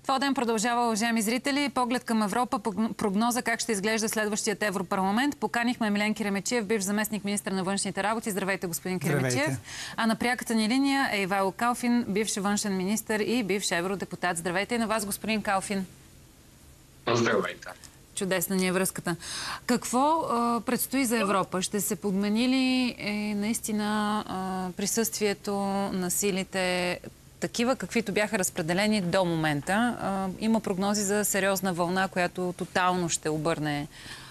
Това ден продължава, уважаеми зрители. Поглед към Европа, прогноза как ще изглежда следващият Европарламент. Поканихме Милен Киремечиев, бивш заместник министър на външните работи. Здравейте, господин Киремечиев. А на пряката ни линия е Ивайло Калфин, бивш външен министър и бивш евродепутат. Здравейте и на вас, господин Калфин. Здравейте. Чудесна ни е връзката. Какво предстои за Европа? Ще се подмени ли наистина присъствието на силите такива, каквито бяха разпределени до момента? Има прогнози за сериозна вълна, която тотално ще обърне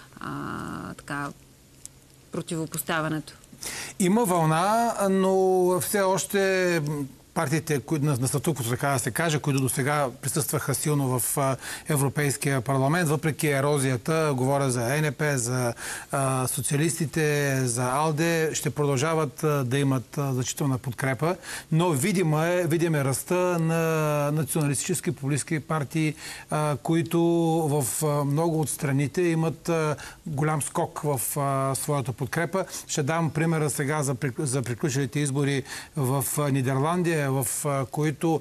противопоставянето. Има вълна, но все още партиите на статуквото, така да се каже, които до сега присъстваха силно в Европейския парламент, въпреки ерозията, говоря за ЕНП, за социалистите, за АЛДЕ, ще продължават да имат значителна подкрепа, но видим е ръста на националистически популистки партии, които в много от страните имат голям скок в своята подкрепа. Ще дам примера сега за приключилите избори в Нидерландия, в които,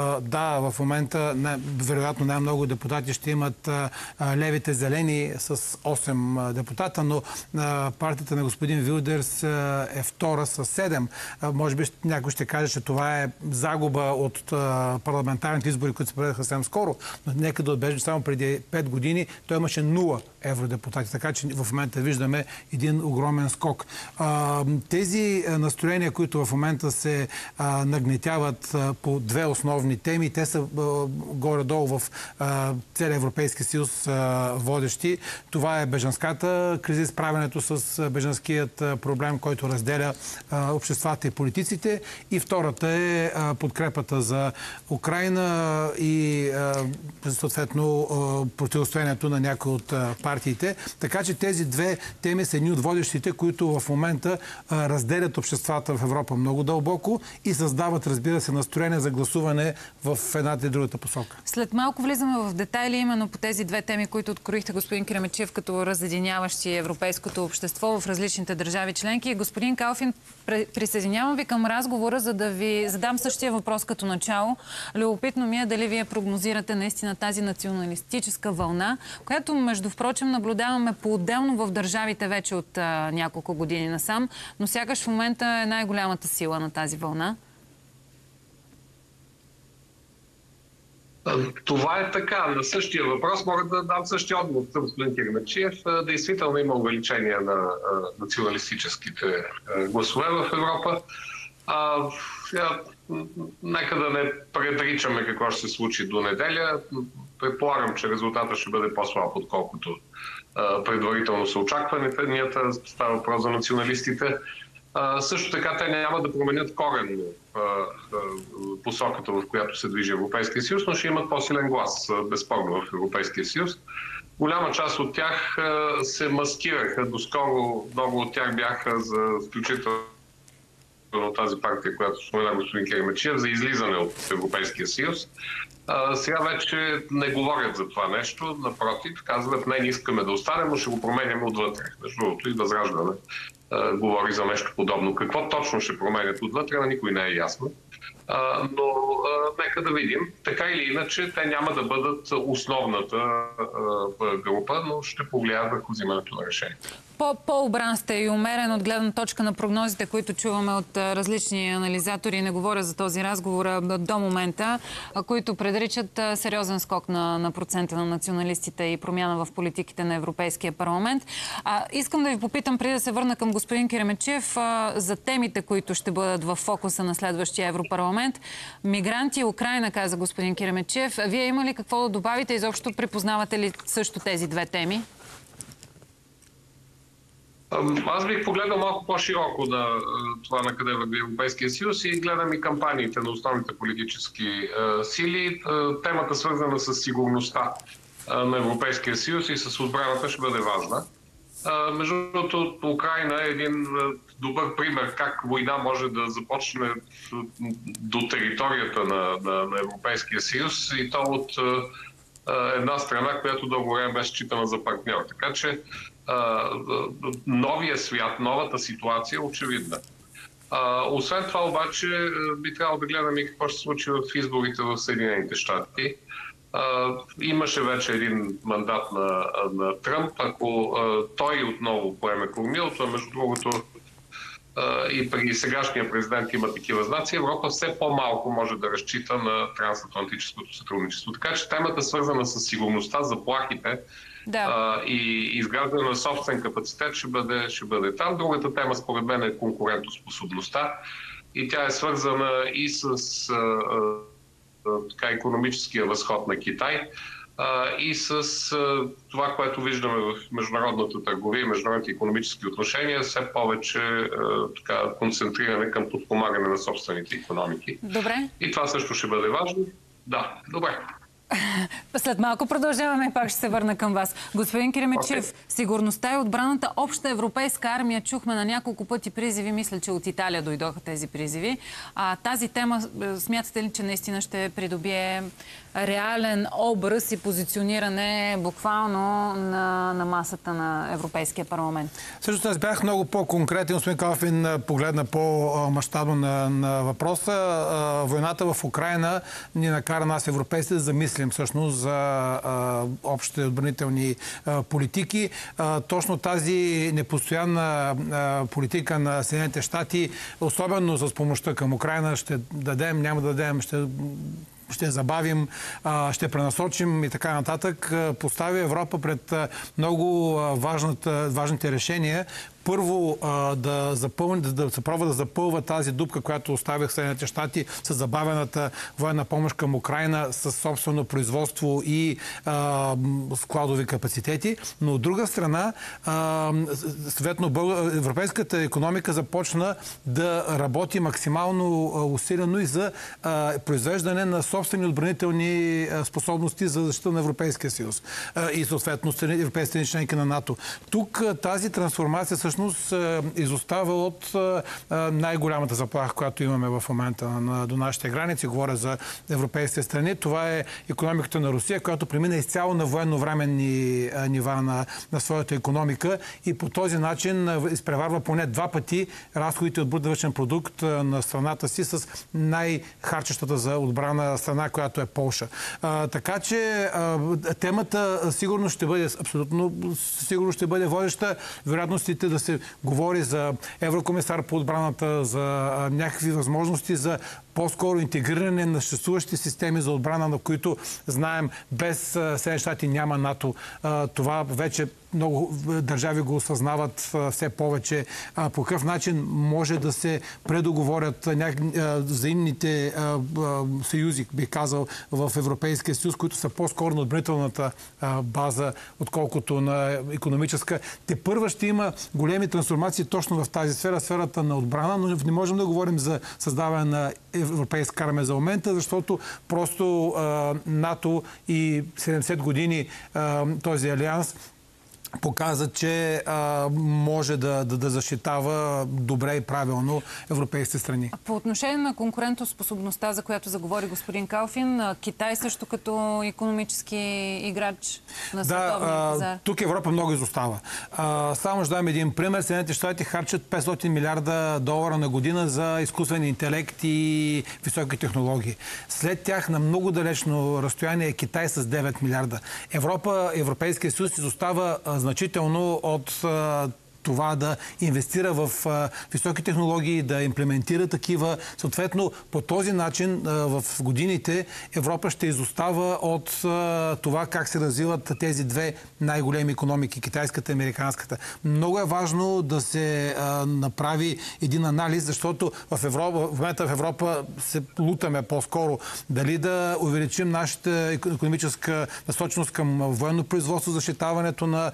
в момента вероятно най-много депутати ще имат левите зелени с 8 депутата, но партията на господин Вилдерс е втора с 7. Може би някой ще каже, че това е загуба от парламентарните избори, които се проведоха съвсем скоро, но нека да отбележим, само преди 5 години той имаше 0 евродепутати, така че в момента виждаме един огромен скок. Тези настроения, които в момента се нагнетяват по две основни теми, те са горе-долу в целия Европейски съюз водещи. Това е бежанската криза, справянето с бежанският проблем, който разделя обществата и политиците. И втората е подкрепата за Украйна и съответно противостоянието на някои от партиите. Така че тези две теми са едни от водещите, които в момента разделят обществата в Европа много дълбоко и създават, разбира се, настроение за гласуване в едната и другата посока. След малко влизаме в детайли именно по тези две теми, които откроихте, господин Киремечиев, като разединяващи европейското общество в различните държави членки. Господин Калфин, присъединявам ви към разговора, за да ви задам същия въпрос като начало. Любопитно ми е дали вие прогнозирате наистина тази националистическа вълна, която, между впрочем, наблюдаваме по-отделно в държавите вече от няколко години насам, но сякаш в момента е най-голямата сила на тази вълна. Това е така. На същия въпрос мога да дам същия отговор към господин Киремечиев. Действително има увеличение на националистическите гласове в Европа. Нека да не предричаме какво ще се случи до неделя. Предполагам, че резултатът ще бъде по-слаб, отколкото предварително са очакванията. Става въпрос за националистите. Също така те няма да променят коренно посоката, в която се движи Европейския съюз, но ще имат по-силен глас, безспорно, в Европейския съюз. Голяма част от тях се маскираха. Доскоро много от тях бяха за включително тази партия, която спомена господин Киремечиев, за излизане от Европейския съюз. Сега вече не говорят за това нещо. Напротив, казват, не искаме да останем, но ще го променяме отвътре. Между другото и Възраждане говори за нещо подобно. Какво точно ще променят отвътре, на никой не е ясно. Но нека да видим. Така или иначе, те няма да бъдат основната група, но ще повлияят върху взимането на решение. По-обран сте и умерен от гледна точка на прогнозите, които чуваме от различни анализатори, не говоря за този разговор до момента, които предричат сериозен скок на процента на националистите и промяна в политиките на Европейския парламент. Искам да ви попитам, преди да се върна към господин Киремечиев, за темите, които ще бъдат в фокуса на следващия Европарламент. Мигранти и Украйна, каза господин Киремечиев. Вие има ли какво да добавите? Изобщо припознавате ли също тези две теми? Аз бих погледал малко по-широко на това на къде върви Европейския съюз и гледам и кампаниите на основните политически сили. Темата, свързана с сигурността на Европейския съюз и с отбраната, ще бъде важна. Между другото, Украйна е един добър пример как война може да започне до територията на Европейския съюз и то от една страна, която дълго време беше считана за партньор. Така че новия свят, новата ситуация е очевидна. Освен това обаче би трябвало да гледаме какво ще се случи в изборите в Съединените щати. Имаше вече един мандат на Тръмп. Ако той отново поеме кормилото, между другото и при сегашния президент има такива знаци, Европа все по-малко може да разчита на трансатлантическото сътрудничество. Така че темата, свързана с сигурността, заплахите и изграждане на собствен капацитет, ще бъде там. Другата тема, според мен, е конкурентоспособността и тя е свързана и с икономическия възход на Китай и с това, което виждаме в международната търговия и международните икономически отношения, все повече концентриране към подпомагане на собствените икономики. Добре. И това също ще бъде важно. Да, добре. След малко продължаваме и пак ще се върна към вас. Господин Киремечев, сигурността и отбраната, обща европейска армия, чухме на няколко пъти призиви, мисля, че от Италия дойдоха тези призиви. Тази тема, смятате ли, че наистина ще придобие реален образ и позициониране буквално на масата на Европейския парламент? Също аз бях много по-конкретен. Господин Калфин погледна по-мащабно на въпроса. Войната в Украйна ни накара нас, европейците, да замислим всъщност за общите отбранителни политики. Точно тази непостоянна политика на Съединените щати, особено с помощта към Украйна, ще дадем, няма да дадем, ще забавим, ще пренасочим и така нататък, поставя Европа пред много важните решения. Първо да се пробва да запълва тази дупка, която оставях Съединените щати с забавената военна помощ към Украйна, с собствено производство и складови капацитети. Но от друга страна, съответно, европейската икономика започна да работи максимално усилено и за произвеждане на собствени отбранителни способности за защита на Европейския съюз и съответно европейските членки на НАТО. Тук тази трансформация всъщност изостава от най-голямата заплаха, която имаме в момента до нашите граници. Говоря за европейските страни. Това е икономиката на Русия, която премина изцяло на военновременни нива на своята икономика и по този начин изпреварва поне 2 пъти разходите от брутен вътрешен продукт на страната си с най-харчещата за отбрана страна, която е Полша. Така че темата сигурно ще бъде ще бъде водеща. Вероятностите да се говори за еврокомисар по отбраната, за някакви възможности за по-скоро интегриране на съществуващите системи за отбрана, на които знаем без Съединените щати няма НАТО. Това вече много държави го осъзнават все повече. По какъв начин може да се предоговорят взаимните съюзи, бих казал, в Европейския съюз, които са по-скоро на отбранителната база, отколкото на икономическа. Тепърва ще има големи трансформации точно в тази сфера, сферата на отбрана, но не можем да говорим за създаване на европейска армия за момента, защото просто НАТО и 70 години този алианс показа, че може да защитава добре и правилно европейските страни. По отношение на конкурентоспособността, за която заговори господин Калфин, Китай също като икономически играч на световния пазар. Тук Европа много изостава. Само ще дам един пример. Съединените щати харчат $500 милиарда на година за изкуствен интелект и високи технологии. След тях на много далечно разстояние е Китай с 9 милиарда. Европейския съюз изостава значително от това да инвестира в високи технологии, да имплементира такива. Съответно, по този начин в годините Европа ще изостава от това как се развиват тези две най-големи икономики, китайската и американската. Много е важно да се направи един анализ, защото в момента в Европа се лутаме по-скоро дали да увеличим нашата икономическа насоченост към военно производство, защитаването на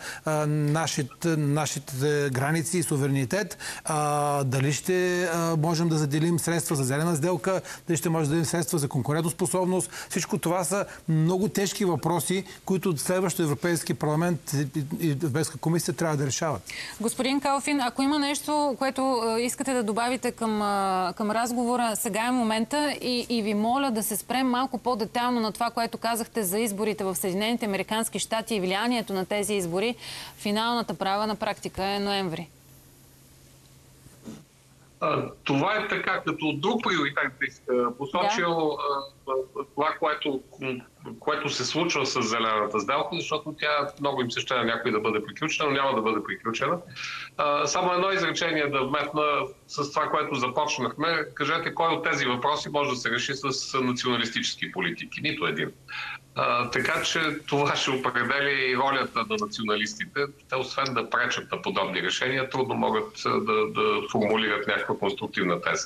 нашите граници и суверенитет, дали ще можем да заделим средства за зелена сделка, дали ще можем да заделим средства за конкурентоспособност. Всичко това са много тежки въпроси, които следващия Европейски парламент и Европейска комисия трябва да решават. Господин Калфин, ако има нещо, което искате да добавите към разговора, сега е момента и ви моля да се спрем малко по-детайлно на това, което казахте за изборите в Съединените американски щати и влиянието на тези избори. Финалната права на практика е ноември. Това е така, като друг приоритет бих посочил това, което се случва с зелената сделка, защото тя много им се ще на някой да бъде приключена, но няма да бъде приключена. Само едно изречение да вметна с това, което започнахме. Кажете, кой от тези въпроси може да се реши с националистически политики? Нито един. Така че това ще определя и ролята на националистите. Те, освен да пречат на подобни решения, трудно могат да формулират някаква конструктивна теза.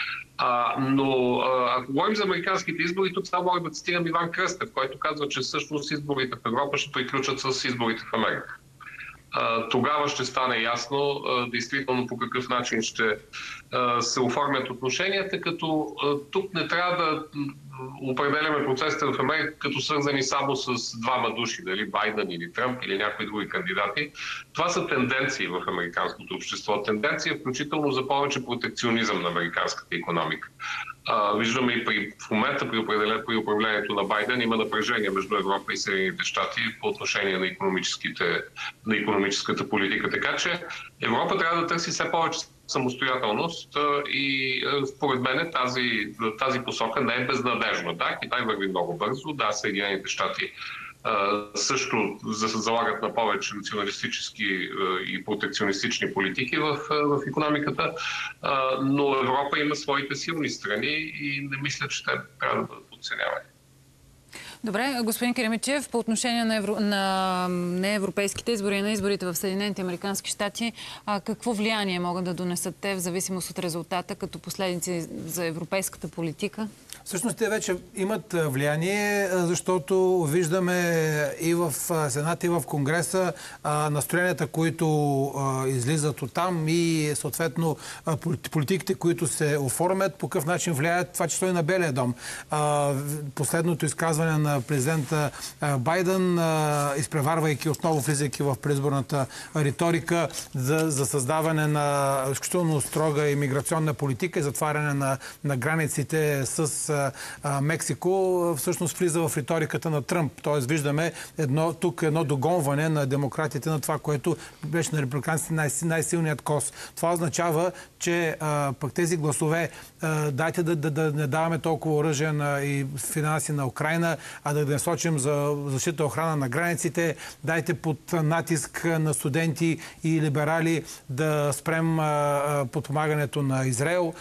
Но ако говорим за американските избори, тук само мога да цитирам Иван Кръстев, който казва, че всъщност изборите в Европа ще приключат с изборите в Америка. Тогава ще стане ясно действително по какъв начин ще се оформят отношенията, като тук не трябва да определяме процесите в Америка като свързани само с двама души, дали Байден или Тръмп или някои други кандидати. Това са тенденции в американското общество. Тенденция включително за повече протекционизъм на американската икономика. Виждаме и в момента при управлението на Байден има напрежение между Европа и Съединените щати по отношение на икономическата политика. Така че Европа трябва да търси все повече самостоятелност и според мен тази посока не е безнадежна. Да, Китай върви много бързо, да, Съединените щати също залагат на повече националистически и протекционистични политики в икономиката, но Европа има своите силни страни и не мисля, че те трябва да бъдат подценявани. Добре, господин Керемечев, по отношение на неевропейските избори и на изборите в Съединените американски щати, какво влияние могат да донесат те в зависимост от резултата като последици за европейската политика? Всъщност те вече имат влияние, защото виждаме и в Сената, и в Конгреса настроенията, които излизат оттам и съответно политиките, които се оформят, по какъв начин влияят това число и на Белия дом. Последното изказване на президента Байден, изпреварвайки отново, влизайки в предизборната риторика за създаване на изключително строга имиграционна политика и затваряне на границите с Мексико, всъщност влиза в риториката на Тръмп. Тоест виждаме тук едно догонване на демократите на това, което беше на републиканците най-силният кос. Това означава, че пък тези гласове дайте да не даваме толкова оръжие и финанси на Украйна, а да насочим за защита охрана на границите. Дайте под натиск на студенти и либерали да спрем подпомагането на Израел,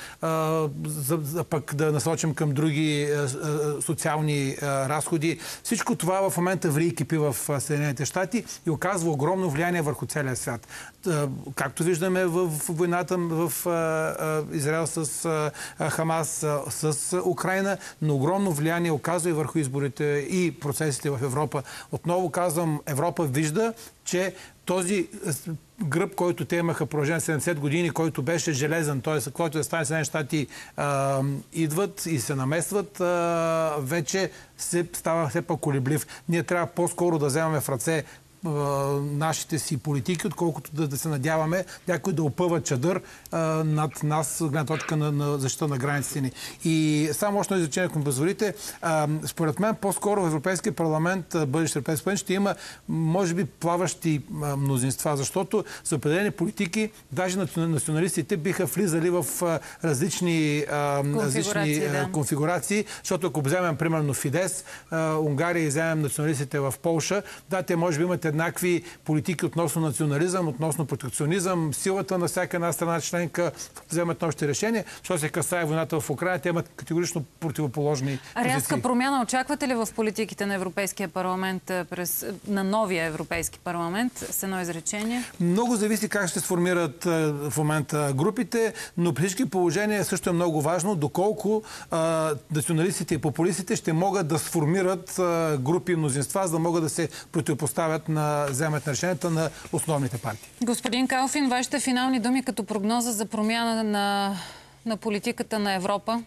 пък да насочим към други социални разходи. Всичко това в момента ври и кипи в Съединените щати и оказва огромно влияние върху целия свят. Както виждаме в войната в Израел с Хамас, с Украйна, но огромно влияние оказва и върху изборите и процесите в Европа. Отново казвам, Европа вижда, че този гръб, който те имаха продължен 70 години, който беше железен, т.е. който да стане Съединените щати идват и се намесват, вече става все по-колеблив. Ние трябва по-скоро да вземаме в ръце нашите си политики, отколкото да се надяваме някой да опъва чадър над нас, гледна точка на защита на границите ни. И само още изречение, ако ми позволите, според мен по-скоро в Европейския парламент, бъдещ Европейски парламент, ще има, може би, плаващи мнозинства, защото за определени политики, даже националистите биха влизали в различни конфигурации, защото ако вземем примерно Фидес, Унгария и вземем националистите в Полша, да, те може би имат еднакви политики относно национализъм, относно протекционизъм, силата на всяка една страна членка вземат още решения. Що се касае войната в Украйна, те имат категорично противоположни позиции. Рязка промяна очаквате ли в политиките на Европейския парламент, на новия Европейски парламент? С едно изречение. Много зависи как ще сформират в момента групите, но при всички положения също е много важно доколко националистите и популистите ще могат да сформират групи и мнозинства, за да могат да се противопоставят на вземат на решенията на основните партии. Господин Калфин, вашите финални думи като прогноза за промяна на политиката на Европа?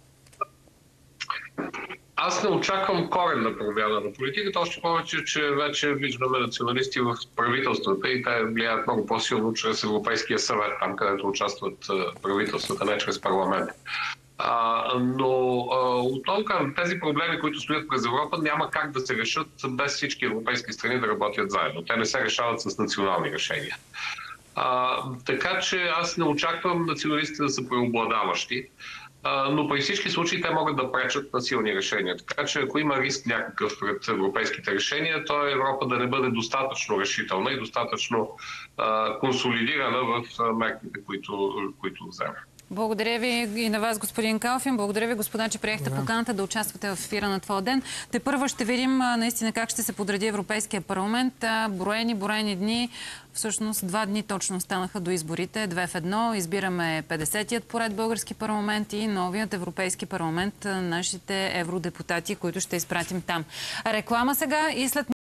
Аз не очаквам коренна промяна на политиката, още повече, че вече виждаме националисти в правителствата и те влияят много по-силно чрез Европейския съвет, там където участват правителствата, не чрез парламент. Но отново казвам, тези проблеми, които стоят през Европа, няма как да се решат без всички европейски страни да работят заедно. Те не се решават с национални решения. Така че аз не очаквам националистите да са преобладаващи, но при всички случаи те могат да пречат на силни решения. Така че ако има риск някакъв пред европейските решения, то е Европа да не бъде достатъчно решителна и достатъчно консолидирана в мерките, които взема. Благодаря ви и на вас, господин Калфин. Благодаря ви, господа, че приехте поканата да участвате в ефира на Твоя ден. Тепърва ще видим наистина как ще се подреди Европейския парламент. Броени дни, всъщност 2 дни точно станаха до изборите. 2 в 1. Избираме 50-тият поред български парламент и новият Европейски парламент, нашите евродепутати, които ще изпратим там. Реклама сега и след